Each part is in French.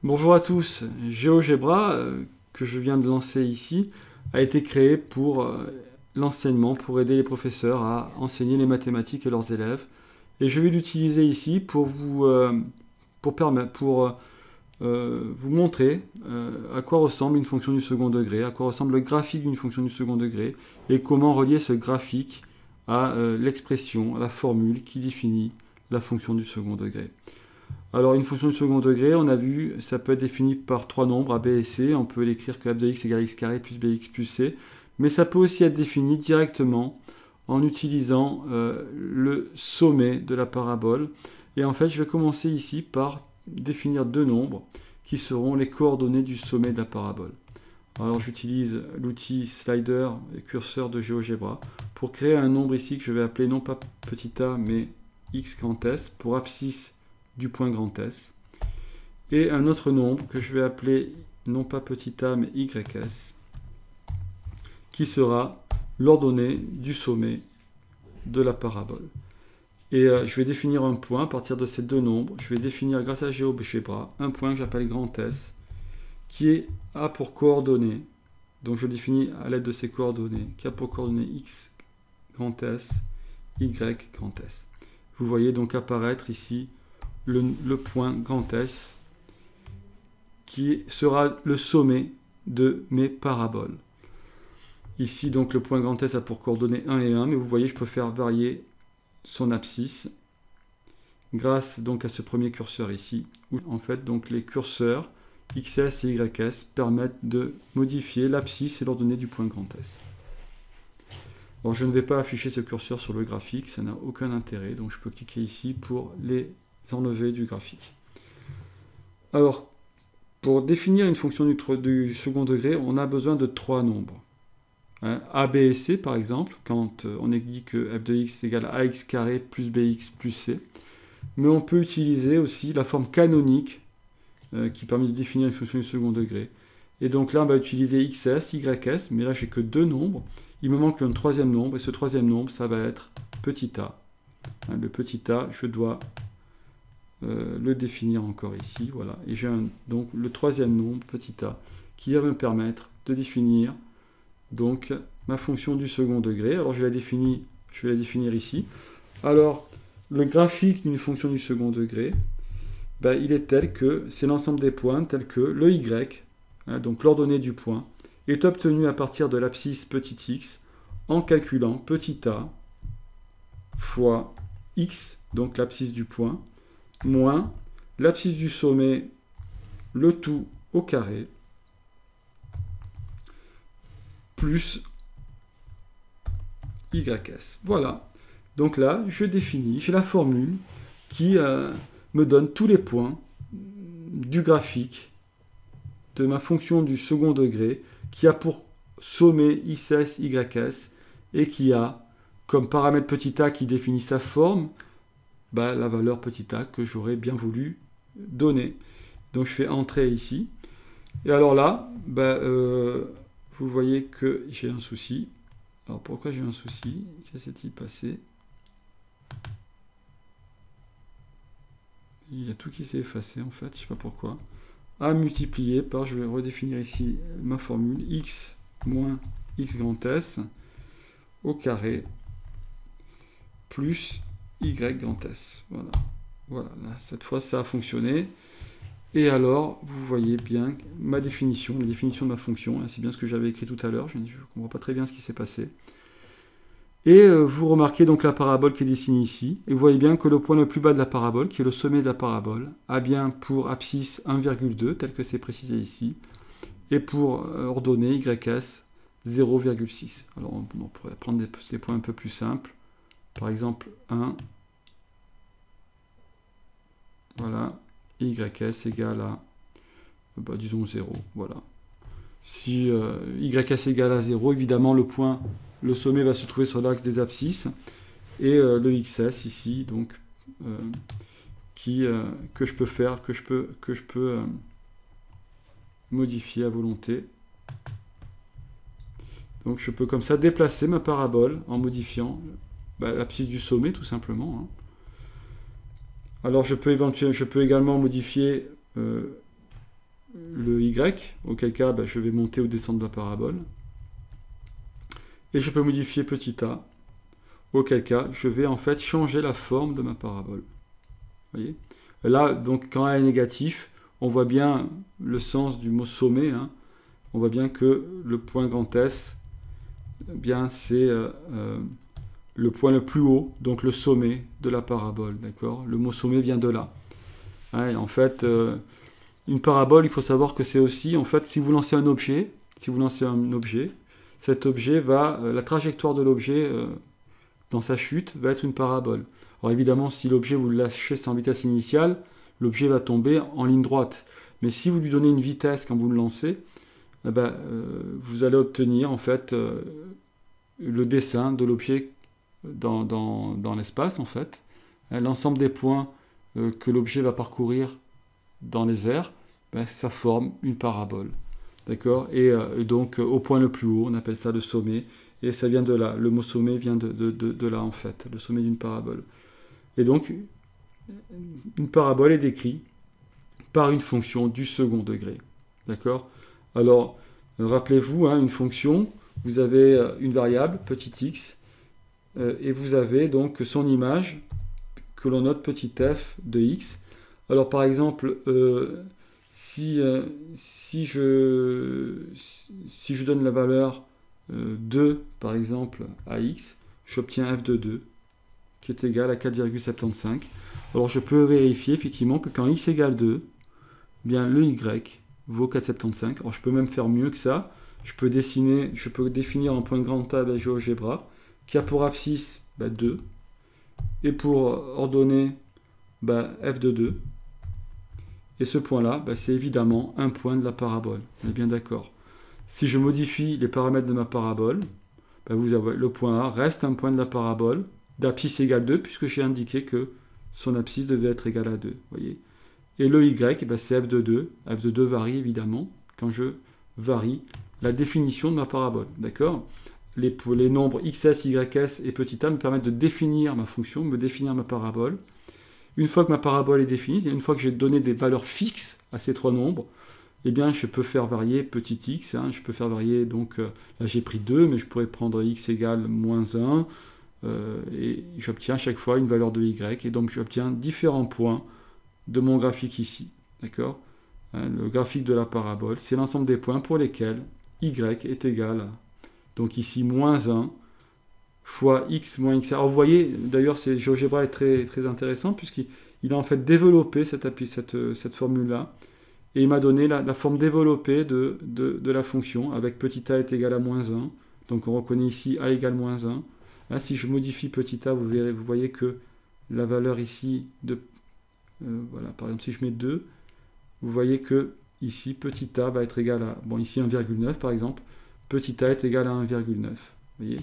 Bonjour à tous, GeoGebra, que je viens de lancer ici, a été créé pour l'enseignement, pour aider les professeurs à enseigner les mathématiques à leurs élèves. Et je vais l'utiliser ici pour vous montrer à quoi ressemble une fonction du second degré, à quoi ressemble le graphique d'une fonction du second degré, et comment relier ce graphique à l'expression, à la formule qui définit la fonction du second degré. Alors une fonction du second degré, on a vu, ça peut être défini par trois nombres, a, b et c. On peut l'écrire que f de x égale x carré plus bx plus c. Mais ça peut aussi être défini directement en utilisant le sommet de la parabole. Et en fait, je vais commencer ici par définir deux nombres qui seront les coordonnées du sommet de la parabole. Alors j'utilise l'outil slider et curseur de GeoGebra pour créer un nombre ici que je vais appeler non pas petit a mais x grand S pour abscisse du point grand S, et un autre nombre que je vais appeler non pas petit a mais ys qui sera l'ordonnée du sommet de la parabole. Et je vais définir un point à partir de ces deux nombres. Je vais définir grâce à GeoGebra un point que j'appelle grand S qui a pour coordonnées, donc je le définis à l'aide de ces coordonnées, qui a pour coordonnées x grand S, y grand S. Vous voyez donc apparaître ici le point grand S qui sera le sommet de mes paraboles. Ici donc le point grand S a pour coordonnées 1 et 1, mais vous voyez je peux faire varier son abscisse grâce donc à ce premier curseur ici, où en fait donc les curseurs XS et YS permettent de modifier l'abscisse et l'ordonnée du point grand S. Alors je ne vais pas afficher ce curseur sur le graphique, ça n'a aucun intérêt, donc je peux cliquer ici pour les enlever du graphique. Alors, pour définir une fonction du second degré, on a besoin de trois nombres. A, B et C, par exemple, quand on dit que f de x est égal à ax carré plus bx plus c. Mais on peut utiliser aussi la forme canonique qui permet de définir une fonction du second degré. Et donc là, on va utiliser XS, YS, mais là, j'ai que deux nombres. Il me manque un troisième nombre, et ce troisième nombre, ça va être petit a. Le petit a, je dois le définir encore ici, voilà. Et j'ai donc le troisième nombre, petit a, qui va me permettre de définir donc ma fonction du second degré. Alors je vais la définir ici. Alors, le graphique d'une fonction du second degré, ben, il est tel que c'est l'ensemble des points, tel que le y, donc l'ordonnée du point, est obtenu à partir de l'abscisse petit x en calculant petit a fois x, donc l'abscisse du point, moins l'abscisse du sommet, le tout au carré, plus ys. Voilà. Donc là, je définis, j'ai la formule qui me donne tous les points du graphique de ma fonction du second degré qui a pour sommet XS, YS et qui a comme paramètre petit a qui définit sa forme, bah, la valeur petit a que j'aurais bien voulu donner. Donc je fais entrer ici. Et alors là, bah, vous voyez que j'ai un souci. Alors pourquoi j'ai un souci? Que s'est-il passé? Il y a tout qui s'est effacé en fait, je ne sais pas pourquoi. A multiplié par, je vais redéfinir ici ma formule, x moins x grand S au carré plus y grand S. Voilà. Voilà, là, cette fois ça a fonctionné. Et alors, vous voyez bien ma définition, la définition de ma fonction, c'est bien ce que j'avais écrit tout à l'heure, je ne comprends pas très bien ce qui s'est passé. Et vous remarquez donc la parabole qui est dessinée ici, et vous voyez bien que le point le plus bas de la parabole, qui est le sommet de la parabole, a bien pour abscisse 1,2, tel que c'est précisé ici, et pour ordonnée YS 0,6. Alors on pourrait prendre des points un peu plus simples, par exemple 1, voilà, et YS égale à, bah, disons 0, voilà. Si YS égale à 0, évidemment le sommet va se trouver sur l'axe des abscisses, et le XS ici, donc, que je peux faire, que je peux modifier à volonté. Donc je peux comme ça déplacer ma parabole en modifiant l'abscisse du sommet tout simplement. Alors je peux également modifier le y, auquel cas ben, je vais monter ou descendre de la parabole. Et je peux modifier petit a, auquel cas je vais en fait changer la forme de ma parabole. Vous voyez? Là, donc, quand a est négatif, on voit bien le sens du mot sommet. Hein. On voit bien que le point grand S, eh bien, c'est le point le plus haut, donc le sommet de la parabole. D'accord? Le mot sommet vient de là. Hein, et en fait, une parabole, il faut savoir que c'est aussi, en fait, si vous lancez un objet, cet objet va, la trajectoire de l'objet dans sa chute va être une parabole. Alors évidemment, si l'objet vous le lâchez sans vitesse initiale, l'objet va tomber en ligne droite. Mais si vous lui donnez une vitesse quand vous le lancez, eh ben, vous allez obtenir en fait le dessin de l'objet dans l'espace en fait. L'ensemble des points que l'objet va parcourir dans les airs, ben, ça forme une parabole. D'accord? Et donc au point le plus haut, on appelle ça le sommet. Et ça vient de là. Le mot sommet vient de là en fait, le sommet d'une parabole. Et donc, une parabole est décrite par une fonction du second degré. D'accord? Alors, rappelez-vous, hein, une fonction, vous avez une variable, petit x, et vous avez donc son image, que l'on note petit f de x. Alors, par exemple, si je donne la valeur 2, par exemple, à x, j'obtiens f de 2, qui est égal à 4,75. Alors je peux vérifier effectivement que quand x égale 2, eh bien le y vaut 4,75. Alors je peux même faire mieux que ça. Je peux définir un point grand A avec GeoGebra qui a pour abscisse 2 et pour ordonnée f de 2. Et ce point-là, c'est évidemment un point de la parabole. On est bien d'accord. Si je modifie les paramètres de ma parabole, vous avez le point A reste un point de la parabole d'abscisse égale 2, puisque j'ai indiqué que son abscisse devait être égale à 2. Voyez. Et le y, c'est f de 2. F de 2 varie évidemment quand je varie la définition de ma parabole. D'accord? Les nombres xs, ys et petit a me permettent de définir ma fonction, me définir ma parabole. Une fois que ma parabole est définie, une fois que j'ai donné des valeurs fixes à ces trois nombres, eh bien, je peux faire varier petit x. Hein, je peux faire varier, donc, là j'ai pris 2, mais je pourrais prendre x égale moins 1. Et j'obtiens à chaque fois une valeur de y. Et donc, j'obtiens différents points de mon graphique ici. D'accord? Hein, le graphique de la parabole, c'est l'ensemble des points pour lesquels y est égal à, donc ici, moins 1 fois x moins x. Alors, vous voyez, d'ailleurs, GeoGebra est très, très intéressant, puisqu'il a en fait développé cette formule-là. Et il m'a donné la forme développée de la fonction, avec petit a est égal à moins 1. Donc, on reconnaît ici a égale moins 1. Là, si je modifie petit a, vous voyez que la valeur ici voilà, par exemple, si je mets 2, vous voyez que ici, petit a va être égal à, bon, ici 1,9 par exemple, petit a est égal à 1,9. Vous voyez?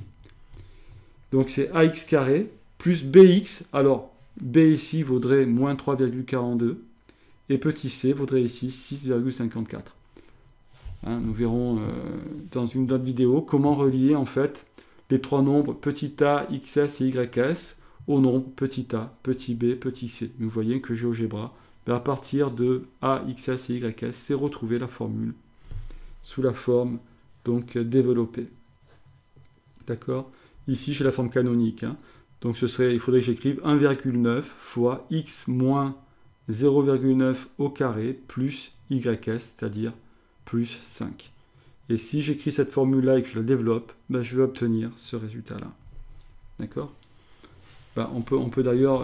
Donc, c'est ax carré plus bx. Alors, b ici vaudrait moins 3,42 et petit c vaudrait ici 6,54. Hein, nous verrons dans une autre vidéo comment relier en fait les trois nombres petit a, xs et ys au nombre petit a, petit b, petit c. Vous voyez que GeoGebra, à partir de a, xs et ys, c'est retrouver la formule sous la forme donc développée. D'accord? Ici, j'ai la forme canonique. Hein. Donc, il faudrait que j'écrive 1,9 fois x moins 0,9 au carré plus ys, c'est-à-dire plus 5. Et si j'écris cette formule-là et que je la développe, je vais obtenir ce résultat-là. D'accord? On peut d'ailleurs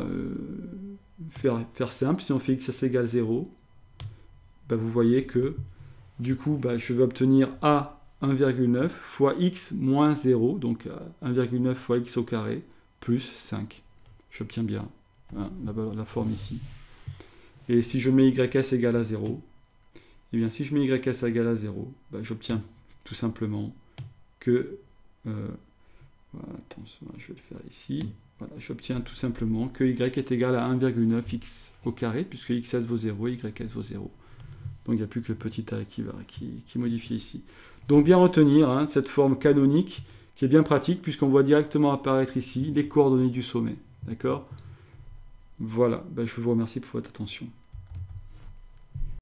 faire simple. Si on fait x égale 0, vous voyez que du coup, je vais obtenir a 1,9 fois x moins 0, donc 1,9 fois x au carré, plus 5. J'obtiens bien hein, la forme ici. Et si je mets ys égale à 0, eh bien si je mets ys égale à 0, j'obtiens tout simplement que... voilà, attention, je vais le faire ici. Voilà, j'obtiens tout simplement que y est égal à 1,9x au carré, puisque xs vaut 0 et ys vaut 0. Donc il n'y a plus que le petit a qui est modifié ici. Donc bien retenir hein, cette forme canonique qui est bien pratique, puisqu'on voit directement apparaître ici les coordonnées du sommet. D'accord? Voilà, je vous remercie pour votre attention.